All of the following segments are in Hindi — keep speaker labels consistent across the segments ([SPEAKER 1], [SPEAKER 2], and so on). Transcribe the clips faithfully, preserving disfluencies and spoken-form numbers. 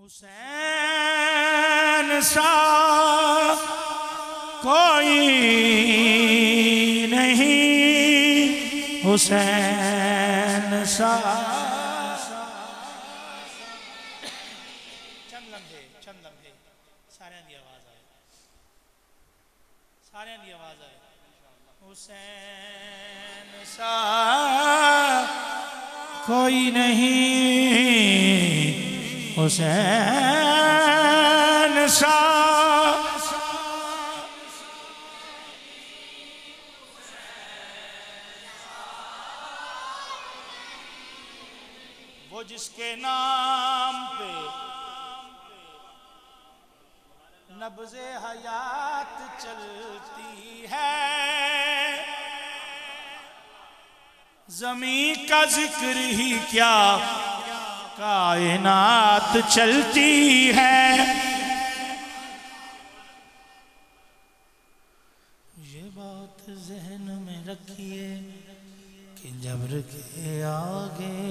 [SPEAKER 1] हुसैन सा कोई नहीं, हुसैन सा। चंद लम्हे चंद लम्हे सारे दी आवाज आए, सारे दी आवाज आए। हुसैन सा कोई नहीं, हुसैन सा। वो जिसके नाम पे नब्ज़े हयात चलती है, ज़मीं का जिक्र ही क्या कायनात चलती है। ये बात ज़हन में रखिए कि जबर के आगे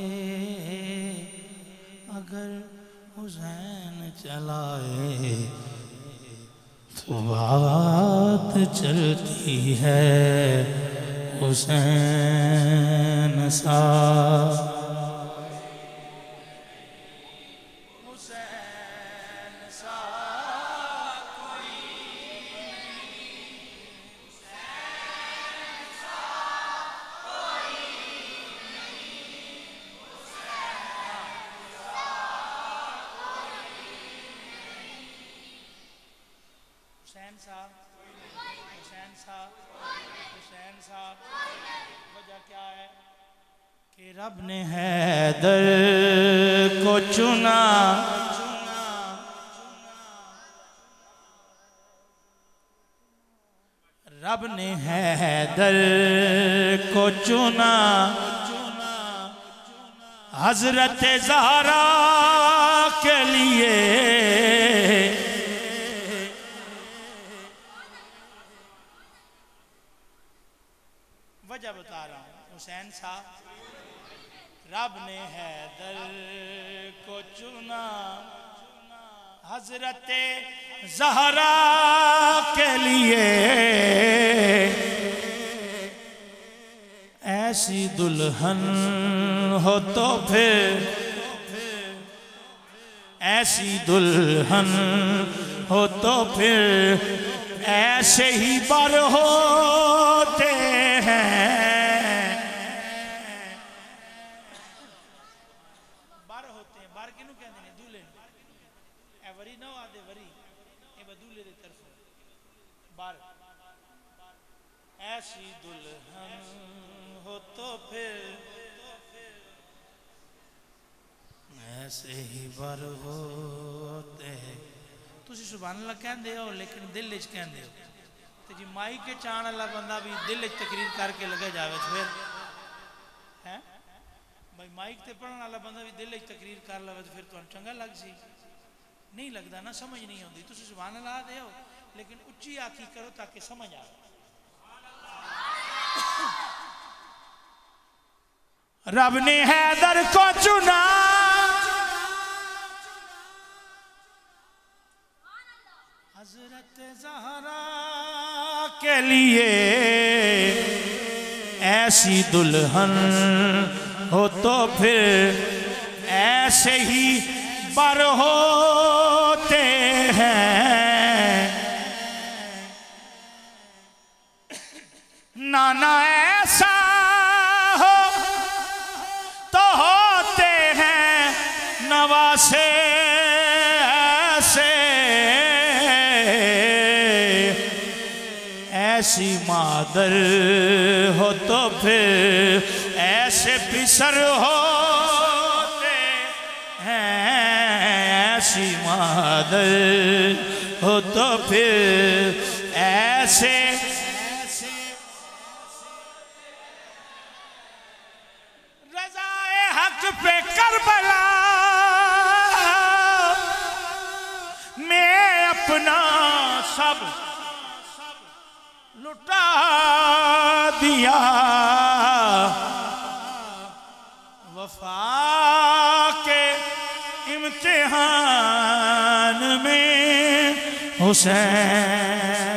[SPEAKER 1] अगर हुसैन चलाए तो बात चलती है। हुसैन सा हुसैन साहब, हुसैन साहब, हुसैन साहब। वजह क्या है कि रब ने हैदर को चुना, रब ने हैदर को चुना, हजरत ज़हरा के लिए। वजह बता रहा हूं हुसैन साहब, रब ने हैदर को चुना, हजरत ज़हरा के लिए। ऐसी दुल्हन हो तो फिर, ऐसी दुल्हन हो तो फिर ऐसे ही बर होते हैं। बर होते हैं, बर किनू कहते हैं? दूल्हे ए वरी ना आदे वरी ए दूल्हे की तरफ बर। ऐसी दुल्हन हो तो फिर ऐसे ही बर होते हैं। तुसी सुभान अल्लाह कहते हो लेकिन दिल च कहते हो। तो जी माई के चाण वाला बंदा भी दिल च तकरीर करके लगे जावे फिर है भाई। माइक ते पढ़ने वाला बंदा भी दिल च तकरीर कर लवे तो फिर तुहानू चंगा लग सी? नहीं लगता ना, समझ नहीं आती। तुसी सुभान अल्लाह दे हो लेकिन उच्ची आखी करो ताकि समझ आए। रब ने हैदर को चुना, हजरत ज़हरा के लिए। ऐसी दुल्हन हो तो फिर ऐसे ही बर होते हैं। नाना ऐसा हो तो होते हैं नवासे ऐसे। ऐसी मादर हो तो फिर ऐसे पिसर होते हैं। ऐसी मादर हो तो फिर ऐसे। रज़ाए हक पे करबला में अपना सब लुटा दिया। वफा के इम्तिहान जहान में हुसैन